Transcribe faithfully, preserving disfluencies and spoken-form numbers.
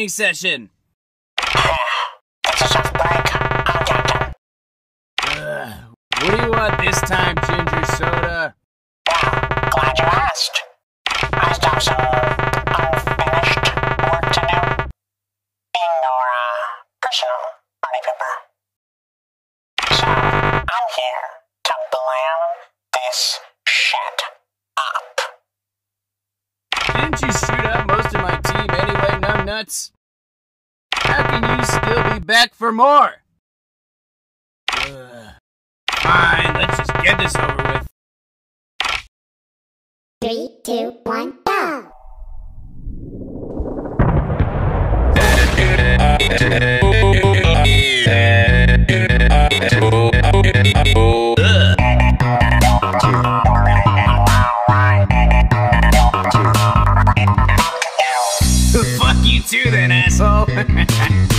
training session. It's a soft break. I'll get them. Ugh, what do you want this time, Ginger Soda? Well, glad you asked. I still have some unfinished work to do. Being your, uh, personal party pooper. So, I'm here to blam this shit up. Didn't you shoot out most of my team anyway, numbnuts? How can you still be back for more? Ugh. Fine, let's just get this over with. Three, two, one, go! Fuck you too then, asshole.